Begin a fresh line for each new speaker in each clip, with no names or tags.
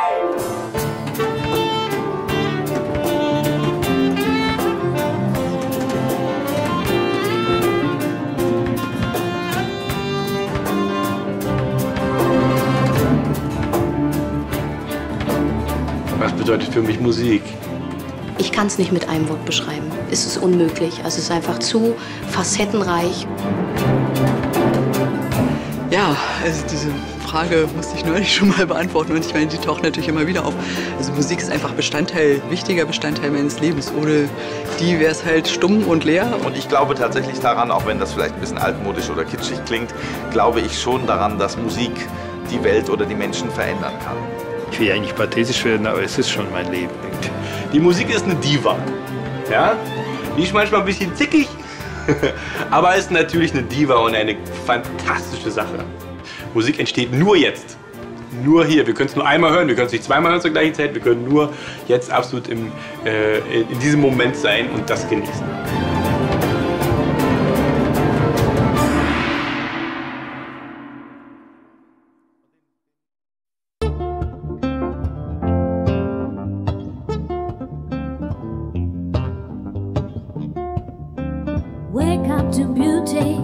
Was bedeutet für mich Musik?
Ich kann es nicht mit einem Wort beschreiben. Es ist unmöglich. Also es ist einfach zu facettenreich.
Ja, also diese Frage musste ich neulich schon mal beantworten und ich meine, die taucht natürlich immer wieder auf. Also Musik ist einfach wichtiger Bestandteil meines Lebens. Ohne die wäre es halt stumm und leer.
Und ich glaube tatsächlich daran, auch wenn das vielleicht ein bisschen altmodisch oder kitschig klingt, glaube ich schon daran, dass Musik die Welt oder die Menschen verändern kann.
Ich will ja nicht pathetisch werden, aber es ist schon mein Leben.
Die Musik ist eine Diva. Ja? Die ist manchmal ein bisschen zickig, aber ist natürlich eine Diva und eine fantastische Sache. Musik entsteht nur jetzt. Nur hier. Wir können es nur einmal hören, wir können es nicht zweimal hören zur gleichen Zeit. Wir können nur jetzt absolut in diesem Moment sein und das genießen.
Wake up to beauty.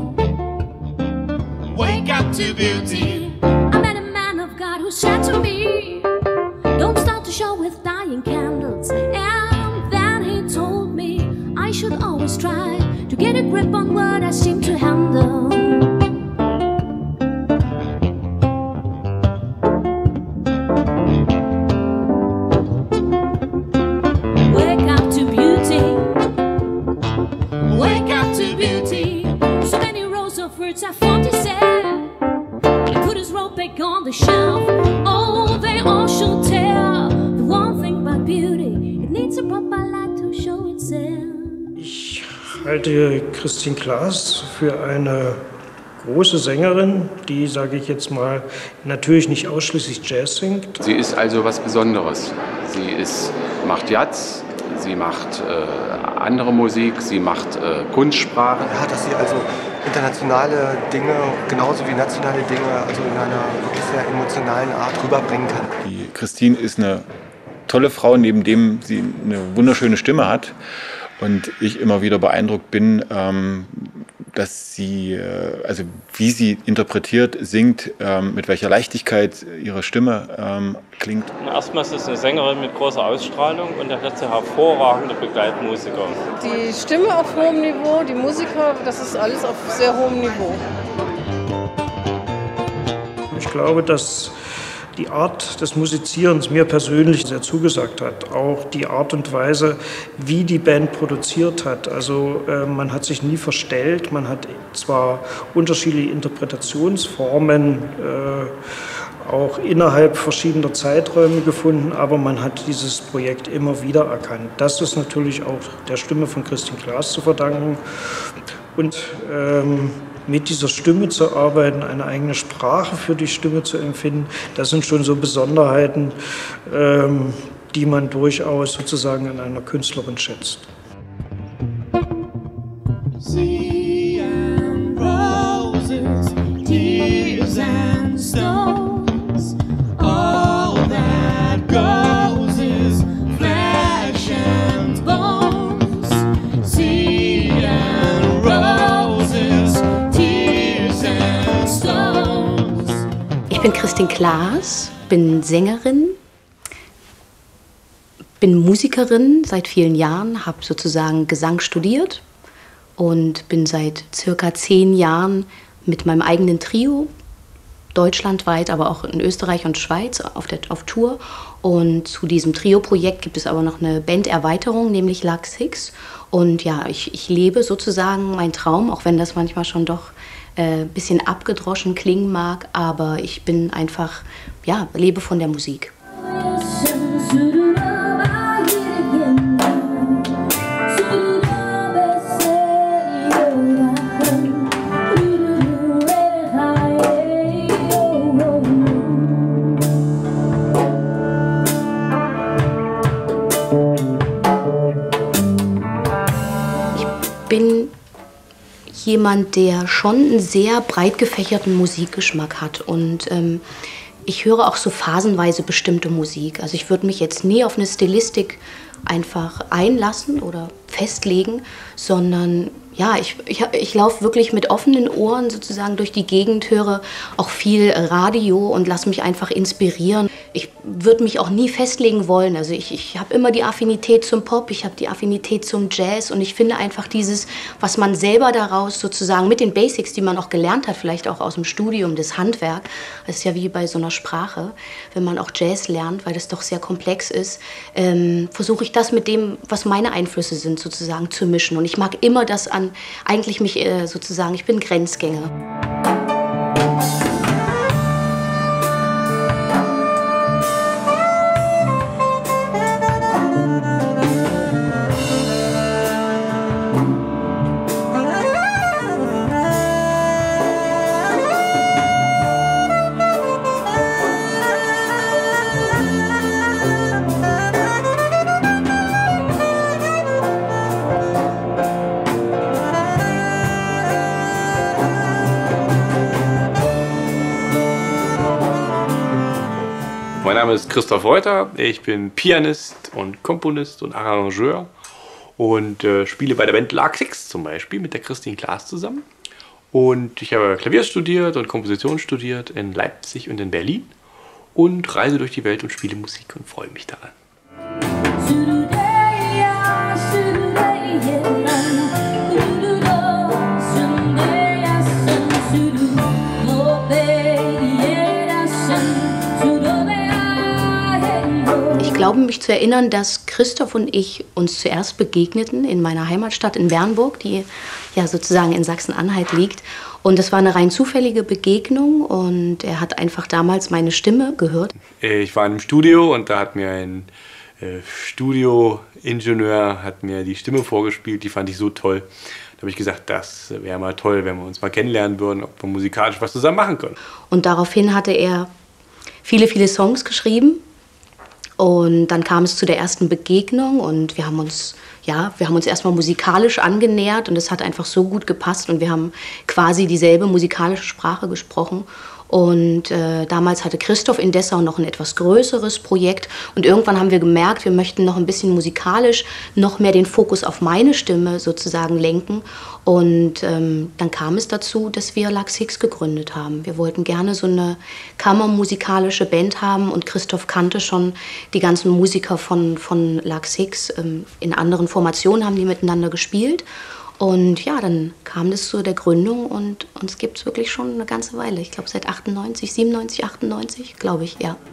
Wake up to beauty. I met a man of God who said to me, don't start the show with dying candles. And then he told me I should always try to get a grip on what I seem to handle. Wake up to beauty. Wake up to beauty. So many rows of words I thought he said. He put his robe back on the shelf. Oh, they all should tell. The one thing about beauty, it needs a proper light to show itself.
Ich halte Christine Klaas für eine große Sängerin, die, sage ich jetzt mal, natürlich nicht ausschließlich Jazz singt.
Sie ist also was Besonderes. Sie macht Jazz, sie macht andere Musik, sie macht Kunstsprache.
Ja, dass sie also internationale Dinge genauso wie nationale Dinge also in einer wirklich sehr emotionalen Art rüberbringen kann.
Die Christine ist eine tolle Frau, neben dem sie eine wunderschöne Stimme hat. Und ich immer wieder beeindruckt bin, dass sie, also wie sie interpretiert, singt, mit welcher Leichtigkeit ihre Stimme klingt.
Erstmal ist es eine Sängerin mit großer Ausstrahlung und dann hat sie hervorragende Begleitmusiker.
Die Stimme auf hohem Niveau, die Musiker, das ist alles auf sehr hohem Niveau.
Ich glaube, dass die Art des Musizierens mir persönlich sehr zugesagt hat. Auch die Art und Weise, wie die Band produziert hat. Also man hat sich nie verstellt, man hat zwar unterschiedliche Interpretationsformen auch innerhalb verschiedener Zeiträume gefunden, aber man hat dieses Projekt immer wieder erkannt. Das ist natürlich auch der Stimme von Christine Klaas zu verdanken. Und mit dieser Stimme zu arbeiten, eine eigene Sprache für die Stimme zu empfinden, das sind schon so Besonderheiten, die man durchaus sozusagen an einer Künstlerin schätzt.
Sea and roses, tears and stones, all that goes is flesh and bones. Sea and roses, tears and stones.
Ich bin Christine Klaas, bin Sängerin, bin Musikerin seit vielen Jahren, habe sozusagen Gesang studiert und bin seit circa 10 Jahren mit meinem eigenen Trio deutschlandweit, aber auch in Österreich und Schweiz auf Tour. Und zu diesem Trio-Projekt gibt es aber noch eine Banderweiterung, nämlich Lux Hicks. Und ja, ich lebe sozusagen meinen Traum, auch wenn das manchmal schon doch ein bisschen abgedroschen klingen mag, aber ich bin einfach, ja, lebe von der Musik. Ich bin jemand, der schon einen sehr breit gefächerten Musikgeschmack hat und ich höre auch so phasenweise bestimmte Musik. Also ich würde mich jetzt nie auf eine Stilistik einfach einlassen oder festlegen, sondern ja, ich laufe wirklich mit offenen Ohren sozusagen durch die Gegend, höre auch viel Radio und lasse mich einfach inspirieren. Ich würde mich auch nie festlegen wollen. Also ich habe immer die Affinität zum Pop, ich habe die Affinität zum Jazz und ich finde einfach dieses, was man selber daraus sozusagen mit den Basics, die man auch gelernt hat, vielleicht auch aus dem Studium, das Handwerk, das ist ja wie bei so einer Sprache, wenn man auch Jazz lernt, weil das doch sehr komplex ist, versuche ich das mit dem, was meine Einflüsse sind, sozusagen zu mischen. Und ich mag immer das an, eigentlich mich sozusagen, ich bin Grenzgänger.
Mein Name ist Christoph Reuter, ich bin Pianist und Komponist und Arrangeur und spiele bei der Band Lark Six zum Beispiel mit der Christine Klaas zusammen. Und ich habe Klavier studiert und Komposition studiert in Leipzig und in Berlin und reise durch die Welt und spiele Musik und freue mich daran.
Ich glaube, mich zu erinnern, dass Christoph und ich uns zuerst begegneten in meiner Heimatstadt in Bernburg, die ja sozusagen in Sachsen-Anhalt liegt. Und das war eine rein zufällige Begegnung und er hat einfach damals meine Stimme gehört.
Ich war in einem Studio und da hat mir ein Studioingenieur hat mir die Stimme vorgespielt, die fand ich so toll. Da habe ich gesagt, das wäre mal toll, wenn wir uns mal kennenlernen würden, ob wir musikalisch was zusammen machen können.
Und daraufhin hatte er viele, viele Songs geschrieben. Und dann kam es zu der ersten Begegnung und wir haben uns erstmal musikalisch angenähert und es hat einfach so gut gepasst und wir haben quasi dieselbe musikalische Sprache gesprochen. Und damals hatte Christoph in Dessau noch ein etwas größeres Projekt und irgendwann haben wir gemerkt, wir möchten noch ein bisschen musikalisch noch mehr den Fokus auf meine Stimme sozusagen lenken. Und dann kam es dazu, dass wir Lark Six gegründet haben. Wir wollten gerne so eine kammermusikalische Band haben und Christoph kannte schon die ganzen Musiker von Lark Six. In anderen Formationen haben die miteinander gespielt. Und ja, dann kam das zu der Gründung und uns gibt es wirklich schon eine ganze Weile. Ich glaube seit 98, 97, 98, glaube ich, ja.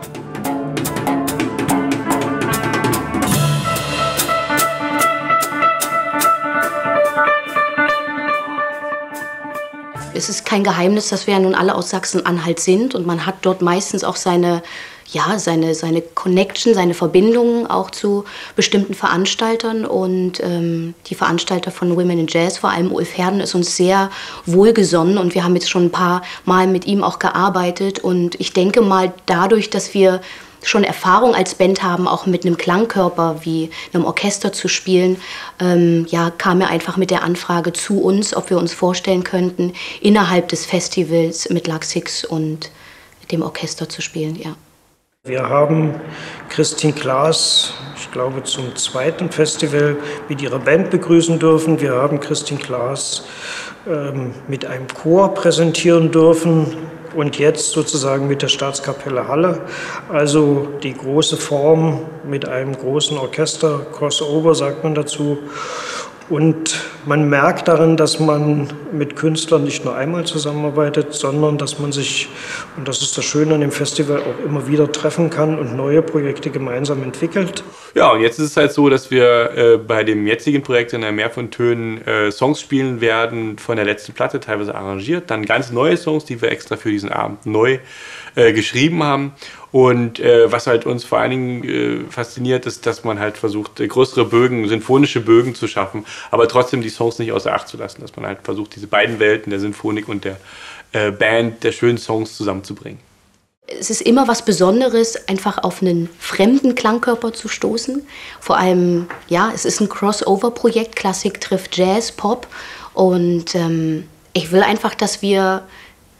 Es ist kein Geheimnis, dass wir ja nun alle aus Sachsen-Anhalt sind und man hat dort meistens auch seine Connection, seine Verbindungen auch zu bestimmten Veranstaltern und die Veranstalter von Women in Jazz, vor allem Ulf Herden, ist uns sehr wohlgesonnen und wir haben jetzt schon ein paar Mal mit ihm auch gearbeitet und ich denke mal dadurch, dass wir schon Erfahrung als Band haben, auch mit einem Klangkörper wie einem Orchester zu spielen, kam er einfach mit der Anfrage zu uns, ob wir uns vorstellen könnten, innerhalb des Festivals mit Lark Six und dem Orchester zu spielen, ja.
Wir haben Christine Klaas, ich glaube, zum zweiten Festival mit ihrer Band begrüßen dürfen. Wir haben Christine Klaas mit einem Chor präsentieren dürfen und jetzt sozusagen mit der Staatskapelle Halle. Also die große Form mit einem großen Orchester, Crossover sagt man dazu. Und man merkt darin, dass man mit Künstlern nicht nur einmal zusammenarbeitet, sondern dass man sich, und das ist das Schöne an dem Festival, auch immer wieder treffen kann und neue Projekte gemeinsam entwickelt.
Ja, und jetzt ist es halt so, dass wir bei dem jetzigen Projekt in der Meer von Tönen Songs spielen werden von der letzten Platte, teilweise arrangiert, dann ganz neue Songs, die wir extra für diesen Abend neu geschrieben haben. Und was halt uns vor allen Dingen fasziniert, ist, dass man halt versucht, größere Bögen, sinfonische Bögen zu schaffen, aber trotzdem die Songs nicht außer Acht zu lassen. Dass man halt versucht, diese beiden Welten, der Sinfonik und der Band, der schönen Songs zusammenzubringen.
Es ist immer was Besonderes, einfach auf einen fremden Klangkörper zu stoßen. Vor allem, ja, es ist ein Crossover-Projekt, Klassik trifft Jazz, Pop. Und ich will einfach, dass wir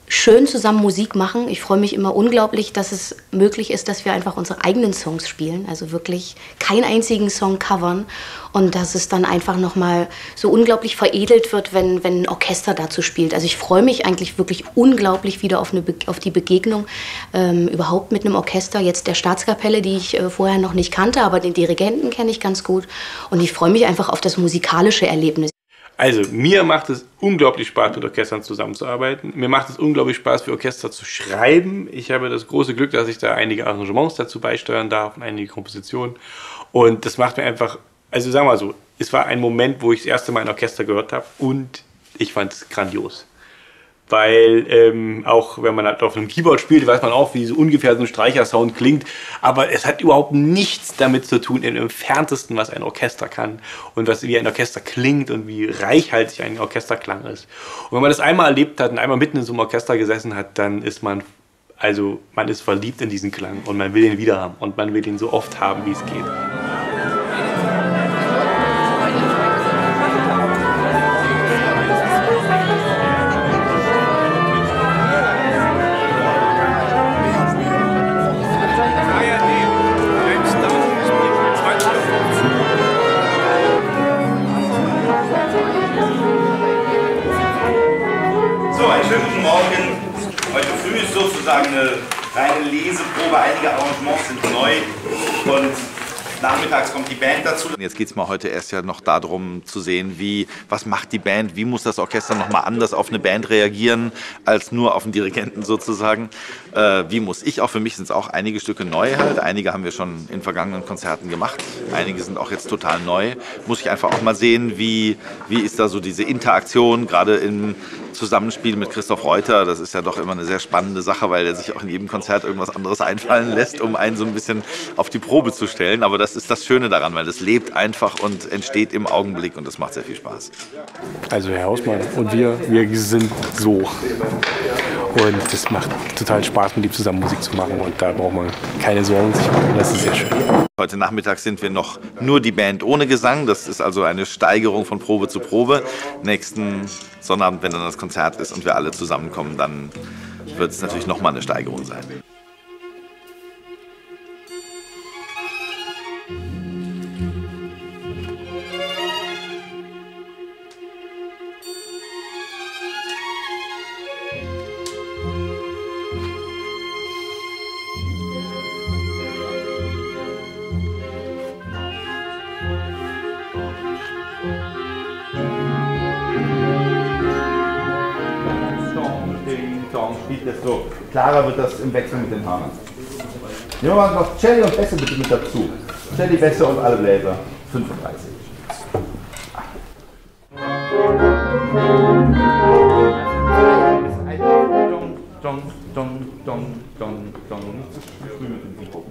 schön zusammen Musik machen. Ich freue mich immer unglaublich, dass es möglich ist, dass wir einfach unsere eigenen Songs spielen. Also wirklich keinen einzigen Song covern. Und dass es dann einfach nochmal so unglaublich veredelt wird, wenn ein Orchester dazu spielt. Also ich freue mich eigentlich wirklich unglaublich wieder auf die Begegnung überhaupt mit einem Orchester. Jetzt der Staatskapelle, die ich vorher noch nicht kannte, aber den Dirigenten kenne ich ganz gut. Und ich freue mich einfach auf das musikalische Erlebnis.
Also, mir macht es unglaublich Spaß, mit Orchestern zusammenzuarbeiten. Mir macht es unglaublich Spaß, für Orchester zu schreiben. Ich habe das große Glück, dass ich da einige Arrangements dazu beisteuern darf und einige Kompositionen. Und das macht mir einfach, also sagen wir mal so, es war ein Moment, wo ich das erste Mal ein Orchester gehört habe und ich fand es grandios. Weil auch wenn man halt auf einem Keyboard spielt, weiß man auch, wie so ungefähr so ein Streichersound klingt. Aber es hat überhaupt nichts damit zu tun, im Entferntesten, was ein Orchester kann und wie ein Orchester klingt und wie reichhaltig ein Orchesterklang ist. Und wenn man das einmal erlebt hat und einmal mitten in so einem Orchester gesessen hat, dann ist man ist verliebt in diesen Klang und man will ihn wieder haben und man will ihn so oft haben, wie es geht.
Heute früh ist sozusagen eine reine Leseprobe, einige Arrangements sind neu und nachmittags kommt die Band dazu. Jetzt geht es mal heute erst ja noch darum zu sehen, was macht die Band, wie muss das Orchester nochmal anders auf eine Band reagieren, als nur auf den Dirigenten sozusagen. Wie muss ich, auch für mich sind es auch einige Stücke neu halt, einige haben wir schon in vergangenen Konzerten gemacht, einige sind auch jetzt total neu. Muss ich einfach auch mal sehen, wie ist da so diese Interaktion, gerade im Zusammenspiel mit Christoph Reuter, das ist ja doch immer eine sehr spannende Sache, weil er sich auch in jedem Konzert irgendwas anderes einfallen lässt, um einen so ein bisschen auf die Probe zu stellen. Aber das ist das Schöne daran, weil das lebt einfach und entsteht im Augenblick und das macht sehr viel Spaß.
Also Herr Hausmann und wir sind so. Und es macht total Spaß, mit ihm zusammen Musik zu machen und da braucht man keine Sorgen sich machen, das ist sehr schön.
Heute Nachmittag sind wir noch nur die Band ohne Gesang, das ist also eine Steigerung von Probe zu Probe. Nächsten Sonnabend, wenn dann das Konzert ist und wir alle zusammenkommen, dann wird es natürlich nochmal eine Steigerung sein. Desto klarer wird das im Wechsel mit den Haaren. Nehmen wir mal noch Celli und Bässe bitte mit dazu. Celli, Bässe und alle Bläser. 35. Dong, dong, dong, dong, dong. Nicht zu früh mit dem Mikro.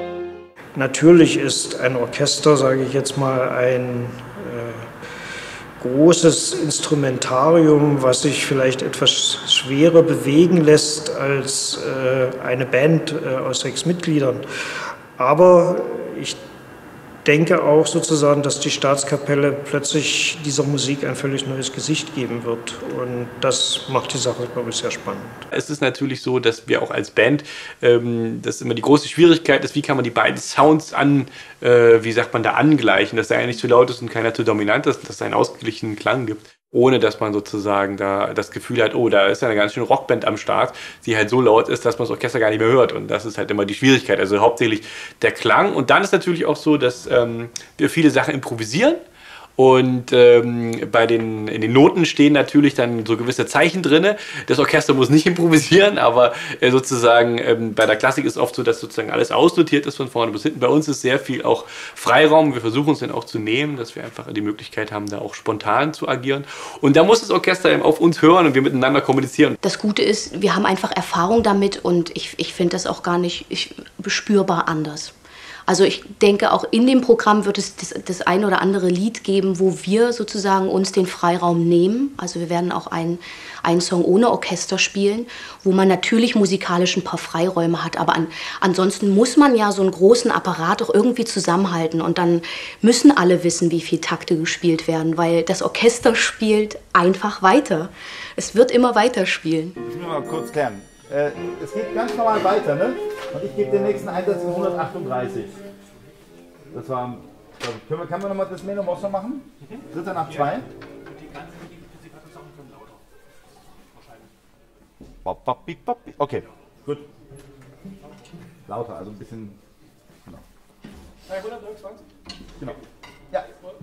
Natürlich ist ein Orchester, sage ich jetzt mal, ein großes Instrumentarium, was sich vielleicht etwas schwerer bewegen lässt als eine Band aus 6 Mitgliedern. Aber ich denke auch sozusagen, dass die Staatskapelle plötzlich dieser Musik ein völlig neues Gesicht geben wird. Und das macht die Sache, glaube ich, sehr spannend.
Es ist natürlich so, dass wir auch als Band, das immer die große Schwierigkeit ist, wie kann man die beiden Sounds angleichen, dass der eine nicht zu laut ist und keiner zu dominant ist, dass es einen ausgeglichenen Klang gibt, ohne dass man sozusagen da das Gefühl hat, oh, da ist ja eine ganz schöne Rockband am Start, die halt so laut ist, dass man das Orchester gar nicht mehr hört. Und das ist halt immer die Schwierigkeit. Also hauptsächlich der Klang. Und dann ist natürlich auch so, dass wir viele Sachen improvisieren. Und in den Noten stehen natürlich dann so gewisse Zeichen drin. Das Orchester muss nicht improvisieren, aber sozusagen bei der Klassik ist oft so, dass sozusagen alles ausnotiert ist von vorne bis hinten. Bei uns ist sehr viel auch Freiraum. Wir versuchen uns dann auch zu nehmen, dass wir einfach die Möglichkeit haben, da auch spontan zu agieren. Und da muss das Orchester eben auf uns hören und wir miteinander kommunizieren.
Das Gute ist, wir haben einfach Erfahrung damit und ich finde das auch gar nicht spürbar anders. Also ich denke, auch in dem Programm wird es das ein oder andere Lied geben, wo wir sozusagen uns den Freiraum nehmen. Also wir werden auch einen Song ohne Orchester spielen, wo man natürlich musikalisch ein paar Freiräume hat. Aber ansonsten muss man ja so einen großen Apparat auch irgendwie zusammenhalten. Und dann müssen alle wissen, wie viele Takte gespielt werden, weil das Orchester spielt einfach weiter. Es wird immer weiter spielen.
Ich will mal kurz klären. Es geht ganz normal weiter, ne? Und ich gebe den nächsten Einsatz in 138. Das war. Kann man nochmal das Meno Mosso machen? Dritter nach 2. Bop, bop, bip, bop. Okay, gut. Lauter, also ein bisschen. Genau. 129? Genau. Ja.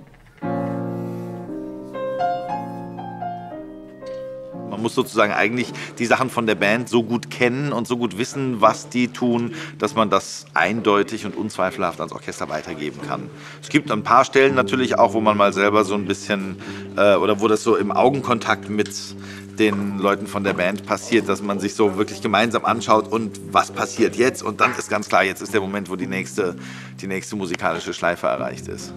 Man muss sozusagen eigentlich die Sachen von der Band so gut kennen und so gut wissen, was die tun, dass man das eindeutig und unzweifelhaft ans Orchester weitergeben kann. Es gibt ein paar Stellen natürlich auch, wo man mal selber so ein bisschen, oder wo das so im Augenkontakt mit den Leuten von der Band passiert, dass man sich so wirklich gemeinsam anschaut und was passiert jetzt. Und dann ist ganz klar, jetzt ist der Moment, wo die nächste musikalische Schleife erreicht ist.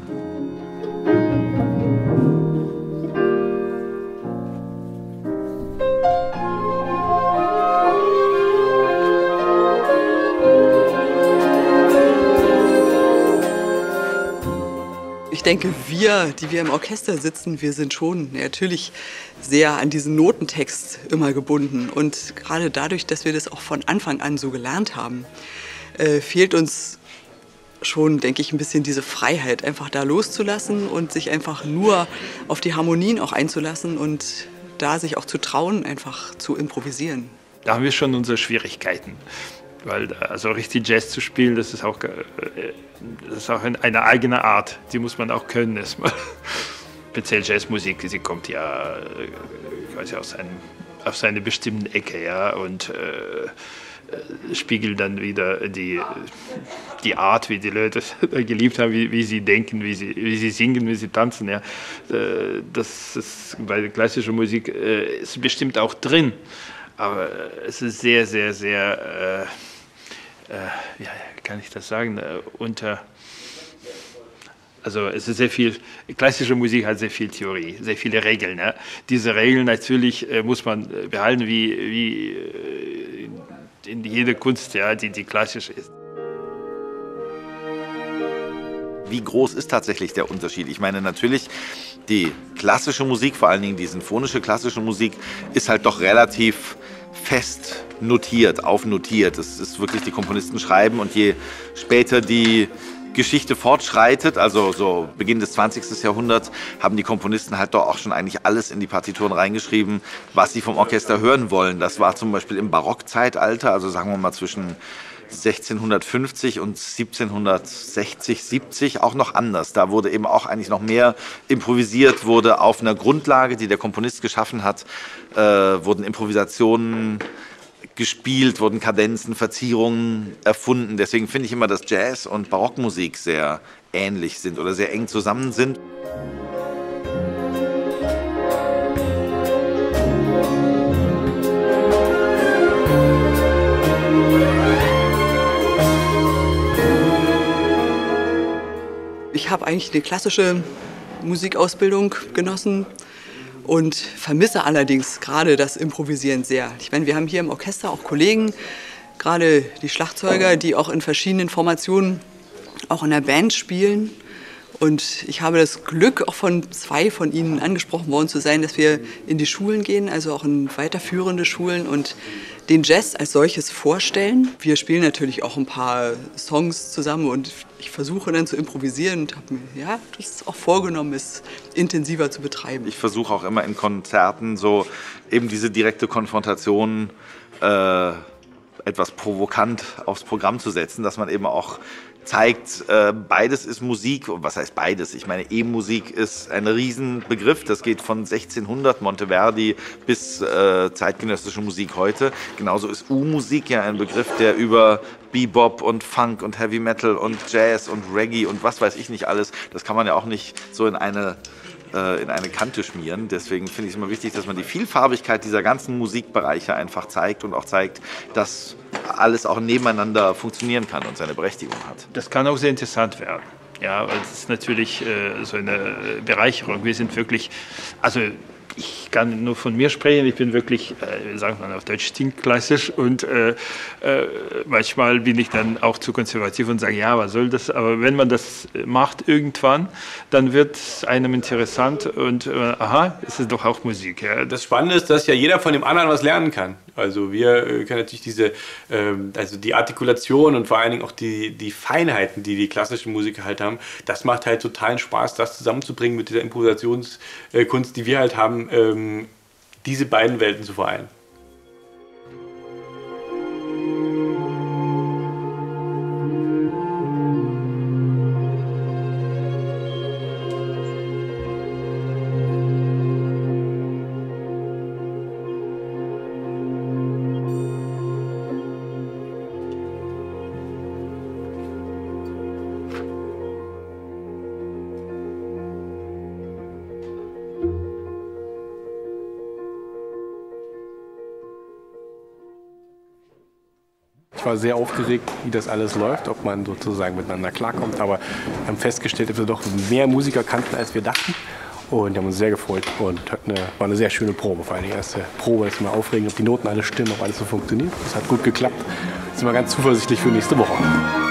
Ich denke, die wir im Orchester sitzen, wir sind schon natürlich sehr an diesen Notentext immer gebunden. Und gerade dadurch, dass wir das auch von Anfang an so gelernt haben, fehlt uns schon, denke ich, ein bisschen diese Freiheit, einfach da loszulassen und sich einfach nur auf die Harmonien auch einzulassen und da sich auch zu trauen, einfach zu improvisieren.
Da haben wir schon unsere Schwierigkeiten. Weil also richtig Jazz zu spielen, das ist auch eine eigene Art, die muss man auch können erstmal. Speziell Jazzmusik, sie kommt ja quasi aus einer bestimmten Ecke, ja, und spiegelt dann wieder die Art, wie die Leute geliebt haben, wie sie denken, wie sie singen, wie sie tanzen. Ja. Das ist bei der klassischen Musik ist bestimmt auch drin. Aber es ist sehr, sehr, sehr, wie kann ich das sagen, also es ist sehr viel, klassische Musik hat sehr viel Theorie, sehr viele Regeln. Ja. Diese Regeln natürlich muss man behalten, wie in jeder Kunst, ja, die klassisch ist.
Wie groß ist tatsächlich der Unterschied? Ich meine, natürlich, die klassische Musik, vor allen Dingen die sinfonische klassische Musik, ist halt doch relativ fest notiert, aufnotiert. Es ist wirklich, die Komponisten schreiben und je später die Geschichte fortschreitet, also so Beginn des 20. Jahrhunderts, haben die Komponisten halt doch auch schon eigentlich alles in die Partituren reingeschrieben, was sie vom Orchester hören wollen. Das war zum Beispiel im Barockzeitalter, also sagen wir mal zwischen 1650 und 1760, 70 auch noch anders. Da wurde eben auch eigentlich noch mehr improvisiert, wurde auf einer Grundlage, die der Komponist geschaffen hat, wurden Improvisationen gespielt, wurden Kadenzen, Verzierungen erfunden. Deswegen finde ich immer, dass Jazz und Barockmusik sehr ähnlich sind oder sehr eng zusammen sind.
Ich habe eigentlich eine klassische Musikausbildung genossen und vermisse allerdings gerade das Improvisieren sehr. Ich meine, wir haben hier im Orchester auch Kollegen, gerade die Schlagzeuger, die auch in verschiedenen Formationen auch in der Band spielen. Und ich habe das Glück, auch von 2 von ihnen angesprochen worden zu sein, dass wir in die Schulen gehen, also auch in weiterführende Schulen und den Jazz als solches vorstellen. Wir spielen natürlich auch ein paar Songs zusammen und ich versuche dann zu improvisieren und habe mir das auch vorgenommen, es intensiver zu betreiben.
Ich versuche auch immer in Konzerten so eben diese direkte Konfrontation etwas provokant aufs Programm zu setzen, dass man eben auch zeigt, beides ist Musik. Und was heißt beides? Ich meine, E-Musik ist ein Riesenbegriff. Das geht von 1600 Monteverdi bis zeitgenössische Musik heute. Genauso ist U-Musik ja ein Begriff, der über Bebop und Funk und Heavy Metal und Jazz und Reggae und was weiß ich nicht alles, das kann man ja auch nicht so in eine Kante schmieren. Deswegen finde ich es immer wichtig, dass man die Vielfarbigkeit dieser ganzen Musikbereiche einfach zeigt und auch zeigt, dass alles auch nebeneinander funktionieren kann und seine Berechtigung hat.
Das kann auch sehr interessant werden. Ja, weil es ist natürlich so eine Bereicherung. Wir sind wirklich, also ich kann nur von mir sprechen, ich bin wirklich, sagt man auf Deutsch, stinkklassisch und manchmal bin ich dann auch zu konservativ und sage, ja, was soll das? Aber wenn man das macht irgendwann, dann wird es einem interessant und aha, es ist doch auch Musik. Ja.
Das Spannende ist, dass ja jeder von dem anderen was lernen kann. Also wir können natürlich also die Artikulation und vor allen Dingen auch die Feinheiten, die klassischen Musiker halt haben, das macht halt totalen Spaß, das zusammenzubringen mit dieser Improvisationskunst, die wir halt haben, diese beiden Welten zu vereinen.
Ich war sehr aufgeregt, wie das alles läuft, ob man sozusagen miteinander klarkommt. Aber wir haben festgestellt, dass wir doch mehr Musiker kannten, als wir dachten. Und wir haben uns sehr gefreut und war eine sehr schöne Probe. Vor allem die erste Probe ist immer aufregend, ob die Noten alle stimmen, ob alles so funktioniert. Das hat gut geklappt. Jetzt sind wir ganz zuversichtlich für nächste Woche.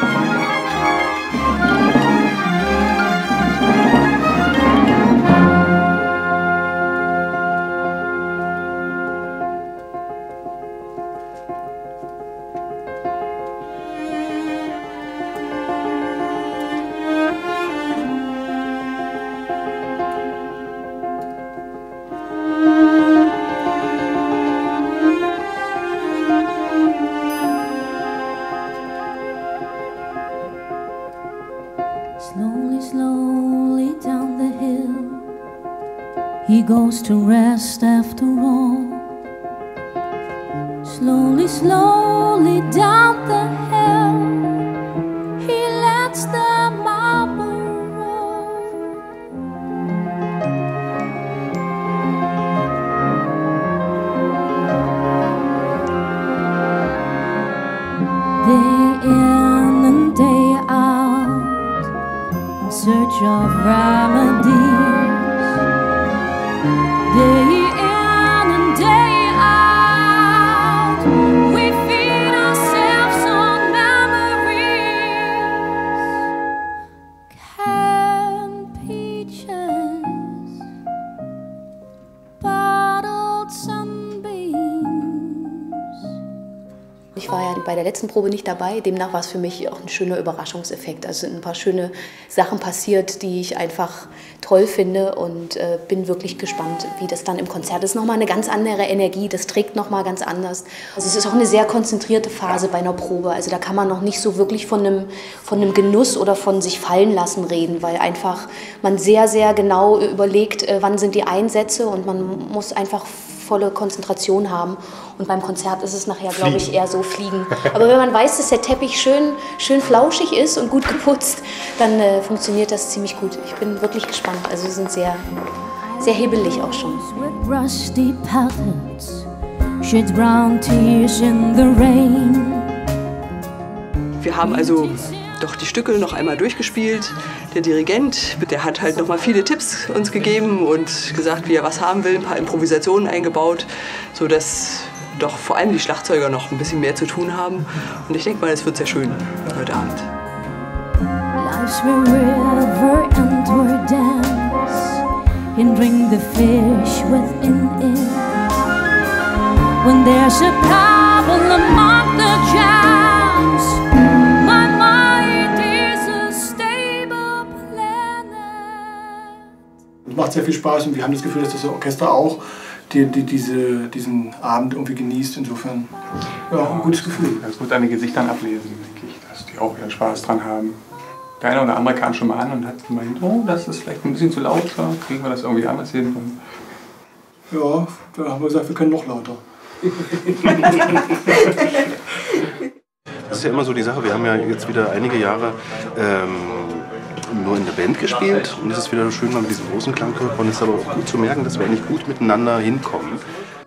Slowly, slowly down the hill, he goes to rest after all. Slowly, slowly down the hill, he lets the marble roll. Day in and day out, in search of remedies. Day in and day out, we feed ourselves on memories. Canned peaches, bottled sunbeams.
Ich war ja bei der letzten Probe nicht dabei, demnach war es für mich auch ein schöner Überraschungseffekt. Also sind ein paar schöne Sachen passiert, die ich einfach toll finde und bin wirklich gespannt, wie das dann im Konzert ist. Nochmal eine ganz andere Energie, das trägt nochmal ganz anders. Also es ist auch eine sehr konzentrierte Phase bei einer Probe. Also da kann man noch nicht so wirklich von einem Genuss oder von sich fallen lassen reden, weil einfach man sehr, sehr genau überlegt, wann sind die Einsätze und man muss einfach volle Konzentration haben. Und beim Konzert ist es nachher, glaube ich, eher so fliegen. Aber wenn man weiß, dass der Teppich schön flauschig ist und gut geputzt, dann funktioniert das ziemlich gut. Ich bin wirklich gespannt. Also wir sind sehr, sehr hebelig auch schon.
With rusty pallets, sheds brown tears in the rain.
Wir haben also doch die Stücke noch einmal durchgespielt. Der Dirigent, der hat halt noch mal viele Tipps uns gegeben und gesagt, wie er was haben will, ein paar Improvisationen eingebaut, sodass doch vor allem die Schlagzeuger noch ein bisschen mehr zu tun haben. Und ich denke mal, es wird sehr schön heute Abend.
Life's a river and we're dance, hindering the fish within it. When there's a problem among the jams, my mind is a stable planet.
Es macht sehr viel Spaß und wir haben das Gefühl, dass das Orchester auch diesen Abend irgendwie genießt. Insofern ja, ein gutes Gefühl.
Das wird an den Gesichtern ablesen, denke ich, dass die auch ihren Spaß dran haben. Der eine oder andere kam schon mal an und hat gemeint, oh, das ist vielleicht ein bisschen zu laut, kriegen wir das irgendwie anders hin.
Ja, da haben wir gesagt, wir können noch lauter.
Das ist ja immer so die Sache, wir haben ja jetzt wieder einige Jahre nur in der Band gespielt und es ist wieder schön mal mit diesem großen Klangkörper und es ist aber auch gut zu merken, dass wir eigentlich gut miteinander hinkommen.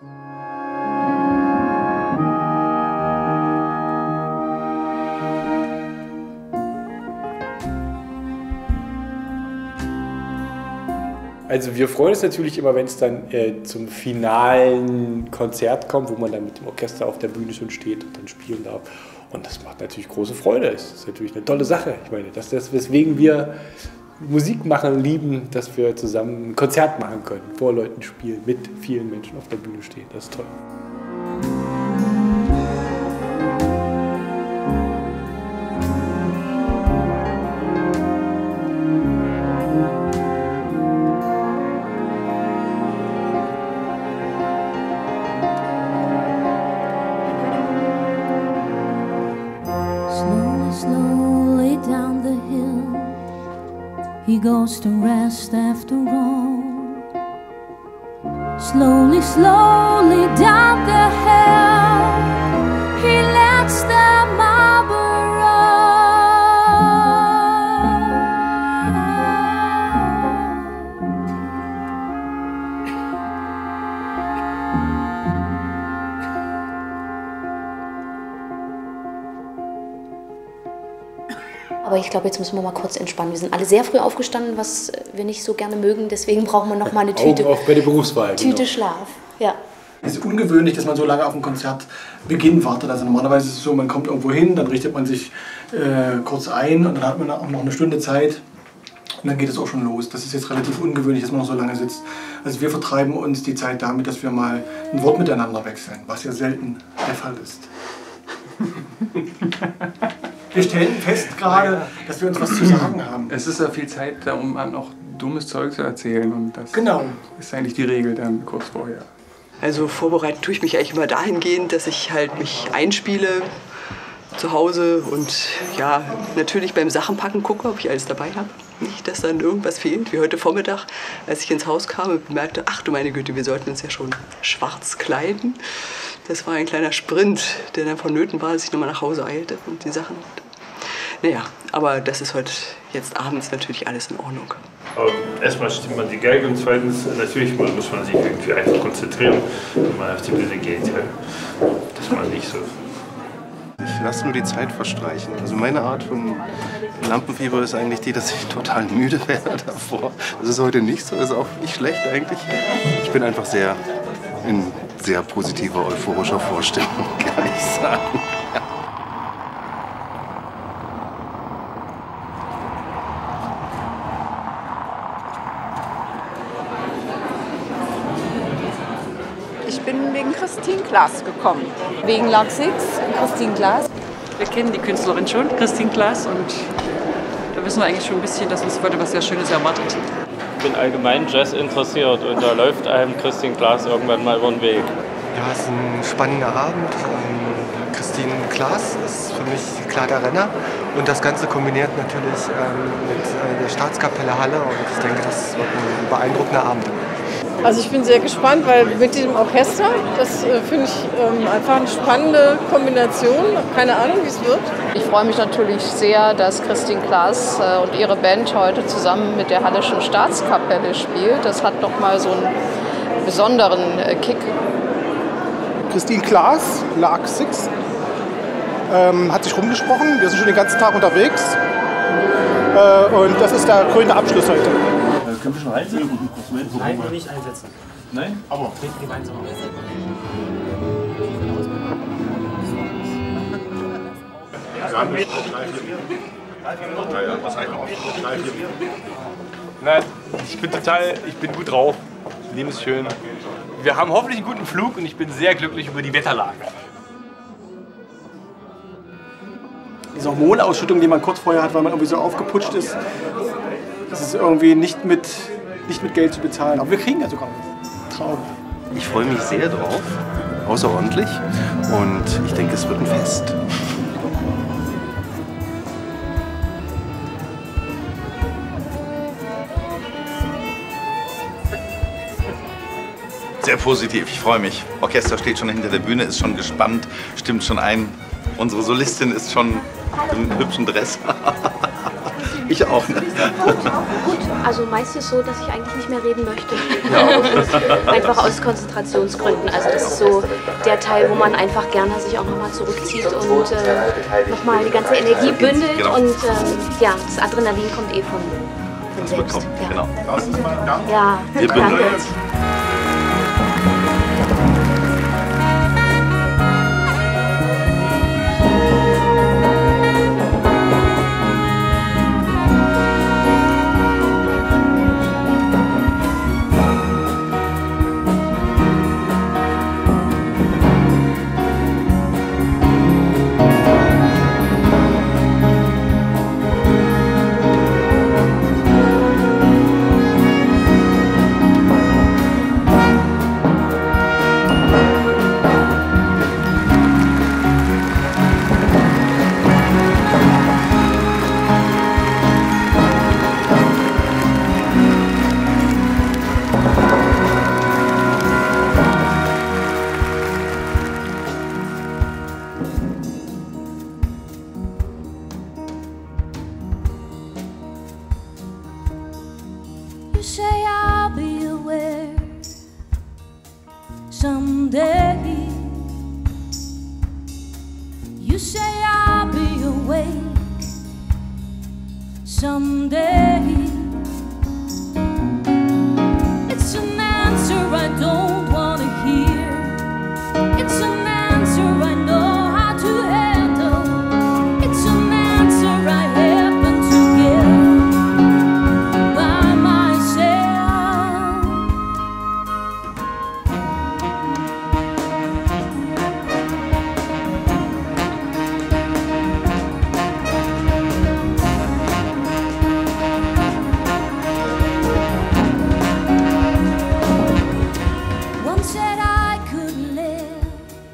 Also wir freuen uns natürlich immer, wenn es dann zum finalen Konzert kommt, wo man dann mit dem Orchester auf der Bühne schon steht und dann spielen darf. Und das macht natürlich große Freude. Es ist natürlich eine tolle Sache. Ich meine, das ist, weswegen wir Musik machen und lieben, dass wir zusammen ein Konzert machen können, vor Leuten spielen, mit vielen Menschen auf der Bühne stehen. Das ist toll.
Slowly down the hill, he goes to rest after all. Slowly, slowly down the hill, he lets the marble roll.
Aber ich glaube, jetzt müssen wir mal kurz entspannen. Wir sind alle sehr früh aufgestanden, was wir nicht so gerne mögen. Deswegen brauchen wir noch mal eine Tüte.
Auch bei der Berufswahl.
Tüte
genau.
Schlaf. Ja.
Es ist ungewöhnlich, dass man so lange auf ein Konzertbeginn wartet. Also normalerweise ist es so, man kommt irgendwo hin, dann richtet man sich kurz ein und dann hat man auch noch eine Stunde Zeit und dann geht es auch schon los. Das ist jetzt relativ ungewöhnlich, dass man noch so lange sitzt. Also wir vertreiben uns die Zeit damit, dass wir mal ein Wort miteinander wechseln, was ja selten der Fall ist. Wir stellen fest gerade, dass wir uns was zu sagen haben.
Es ist ja viel Zeit, um auch dummes Zeug zu erzählen und das
genau.
Ist eigentlich die Regel dann kurz vorher.
Also vorbereiten tue ich mich eigentlich immer dahingehend, dass ich halt mich einspiele zu Hause und ja, natürlich beim Sachenpacken gucke, ob ich alles dabei habe. Nicht, dass dann irgendwas fehlt, wie heute Vormittag, als ich ins Haus kam und bemerkte, ach du meine Güte, wir sollten uns ja schon schwarz kleiden. Das war ein kleiner Sprint, der dann vonnöten war, dass ich nochmal nach Hause eilte und die Sachen. Naja, aber das ist heute jetzt abends natürlich alles in Ordnung.
Erstmal stimmt man die Geige und zweitens natürlich muss man sich irgendwie einfach konzentrieren, wenn man auf die Bühne geht. Ja. Dass man nicht so.
Ich lasse nur die Zeit verstreichen. Also meine Art von Lampenfieber ist eigentlich die, dass ich total müde werde davor. Das ist heute nicht so, das ist auch nicht schlecht eigentlich. Ich bin einfach in sehr positiver, euphorischer Vorstellung, kann ich sagen.
Ich bin wegen Christine Klaas gekommen. Wegen Laxix, Christine Klaas.
Wir kennen die Künstlerin schon, Christine Klaas, und da wissen wir eigentlich schon ein bisschen, dass uns heute was sehr Schönes erwartet.
Ich bin allgemein Jazz interessiert und da läuft einem Christine Klaas irgendwann mal über den Weg.
Ja, es ist ein spannender Abend. Christine Klaas ist für mich klar der Renner und das Ganze kombiniert natürlich mit der Staatskapelle Halle und ich denke, das wird ein beeindruckender Abend.
Also ich bin sehr gespannt, weil mit diesem Orchester, das finde ich einfach eine spannende Kombination. Keine Ahnung, wie es wird.
Ich freue mich natürlich sehr, dass Christine Klaas und ihre Band heute zusammen mit der Hallischen Staatskapelle spielt. Das hat nochmal so einen besonderen Kick.
Christine Klaas, Laxix. hat sich rumgesprochen. Wir sind schon den ganzen Tag unterwegs. Und das ist der krönende Abschluss heute.
Können wir schon reinsetzen? Nein, nicht einsetzen. Nein? Aber treten gemeinsam auf.
Nein, ich bin gut drauf. Das Leben ist schön. Wir haben hoffentlich einen guten Flug und ich bin sehr glücklich über die Wetterlage.
Diese Hormonausschüttung, die man kurz vorher hat, weil man irgendwie so aufgeputscht ist, das ist irgendwie nicht mit Geld zu bezahlen. Aber wir kriegen ja sogar Traum.
Ich freue mich sehr drauf, außerordentlich. Und ich denke, es wird ein Fest. Sehr positiv, ich freue mich. Orchester steht schon hinter der Bühne, ist schon gespannt, stimmt schon ein. Unsere Solistin ist schon im hübschen Dress. Ich auch. Ne?
Gut, also meist ist es so, dass ich eigentlich nicht mehr reden möchte. Ja. Einfach aus Konzentrationsgründen. Also das ist so der Teil, wo man einfach gerne sich auch nochmal zurückzieht und nochmal die ganze Energie bündelt. Genau. Und ja, das Adrenalin kommt eh von selbst. Ja.
Genau.
Ja,
wir bündeln uns.
You say I'll be aware someday. You say I'll be awake someday. It's an answer I don't want to hear. It's an answer I know how to handle. It's an answer I happen to give by myself. One said I could live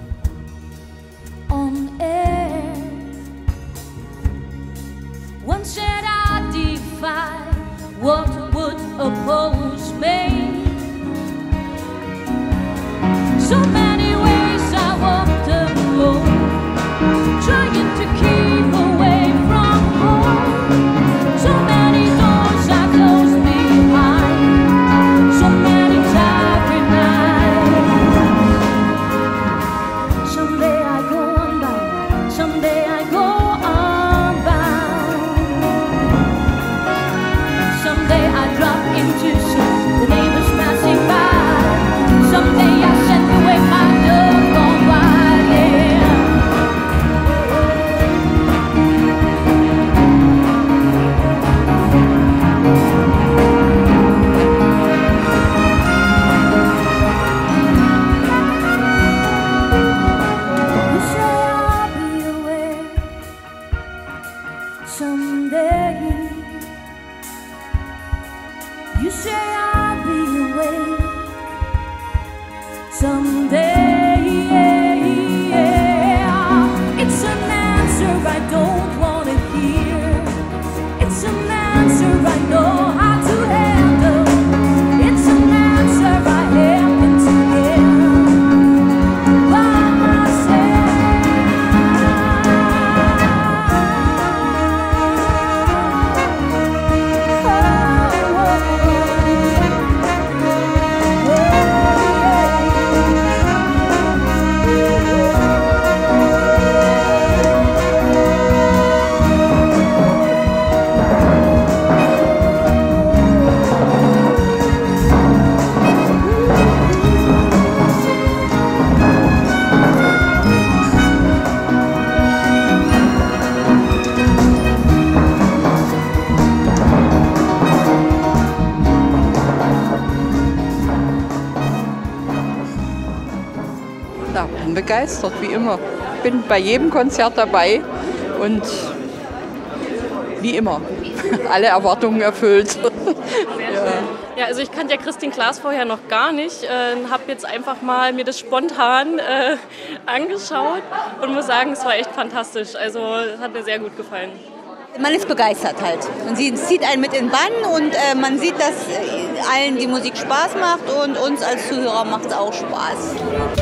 Ja, bin begeistert, wie immer. Bin bei jedem Konzert dabei und wie immer, alle Erwartungen erfüllt.
Ja, also ich kannte ja Christine Klaas vorher noch gar nicht, habe jetzt einfach mal mir das spontan angeschaut und muss sagen, es war echt fantastisch. Also es hat mir sehr gut gefallen.
Man ist begeistert halt. Man zieht einen mit in den Bann und man sieht, dass allen die Musik Spaß macht und uns als Zuhörer macht es auch Spaß.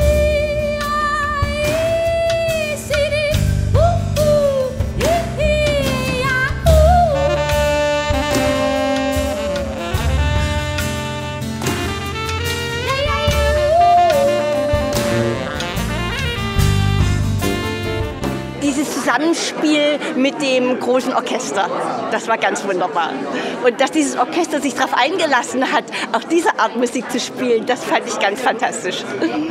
Dieses Zusammenspiel mit dem großen Orchester, das war ganz wunderbar. Und dass dieses Orchester sich darauf eingelassen hat, auch diese Art Musik zu spielen, das fand ich ganz fantastisch.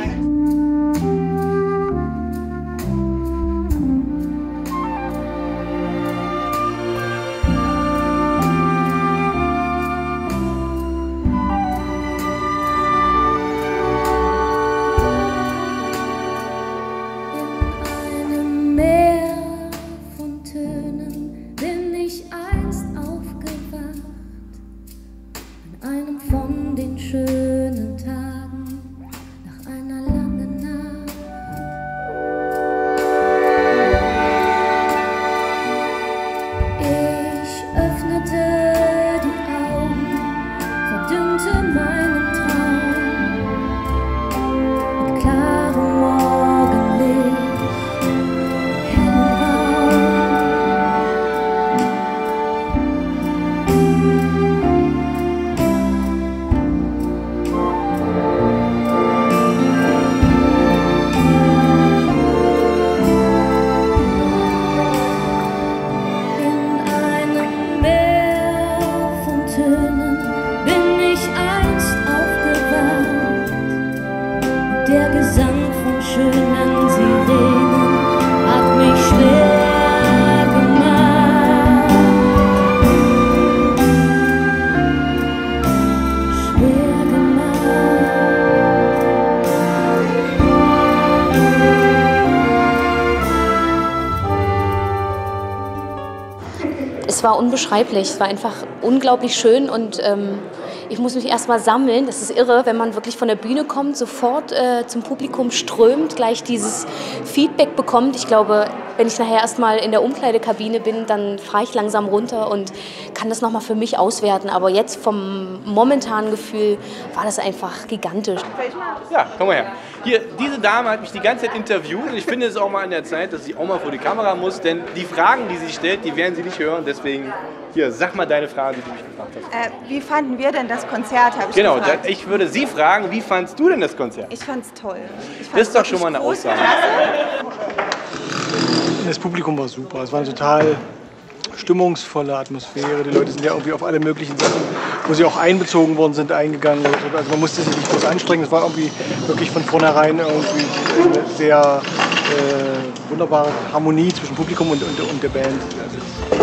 Es war unbeschreiblich, es war einfach unglaublich schön und ich muss mich erst mal sammeln. Das ist irre, wenn man wirklich von der Bühne kommt, sofort zum Publikum strömt, gleich dieses Feedback bekommt. Ich glaube, wenn ich nachher erst mal in der Umkleidekabine bin, dann fahre ich langsam runter und kann das nochmal für mich auswerten. Aber jetzt vom momentanen Gefühl war das einfach gigantisch.
Ja, komm mal her. Hier, diese Dame hat mich die ganze Zeit interviewt und ich finde es auch mal an der Zeit, dass sie auch mal vor die Kamera muss, denn die Fragen, die sie stellt, die werden sie nicht hören. Deswegen, hier, sag mal deine Frage, die du mich gefragt hast.
Wie fanden wir denn das Konzert, habe ich
Genau,
gefragt.
ich würde Sie fragen, wie fandst du denn das Konzert?
Ich fand es toll.
Das ist doch schon mal eine Aussage.
Das Publikum war super. Es war eine total stimmungsvolle Atmosphäre. Die Leute sind ja irgendwie auf alle möglichen Sachen, wo sie auch einbezogen worden sind, eingegangen. Also man musste sich nicht groß anstrengen. Es war irgendwie wirklich von vornherein irgendwie eine sehr wunderbare Harmonie zwischen Publikum und der Band. Also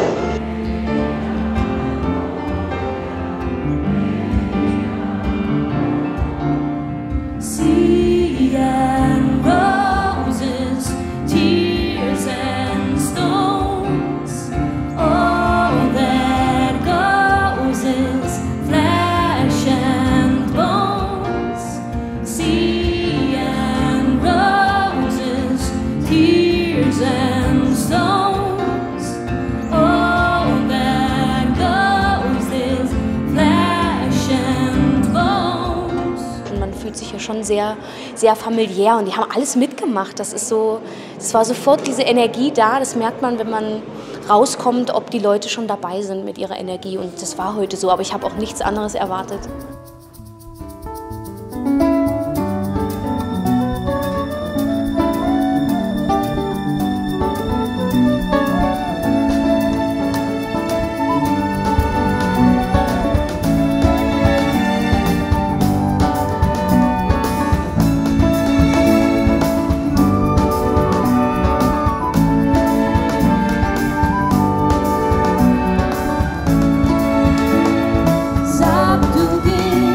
sich ja schon sehr, sehr familiär und die haben alles mitgemacht. Das ist so, es war sofort diese Energie da. Das merkt man, wenn man rauskommt, ob die Leute schon dabei sind mit ihrer Energie. Und das war heute so, aber ich habe auch nichts anderes erwartet.
Sag, du gehst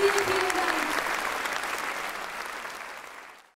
vielen, vielen